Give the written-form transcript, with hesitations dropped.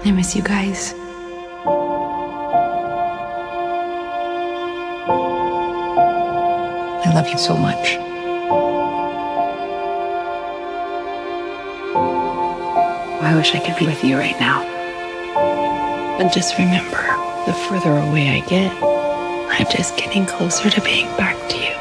I miss you guys. I love you so much. I wish I could be with you right now. And just remember, the further away I get, I'm just getting closer to being back to you.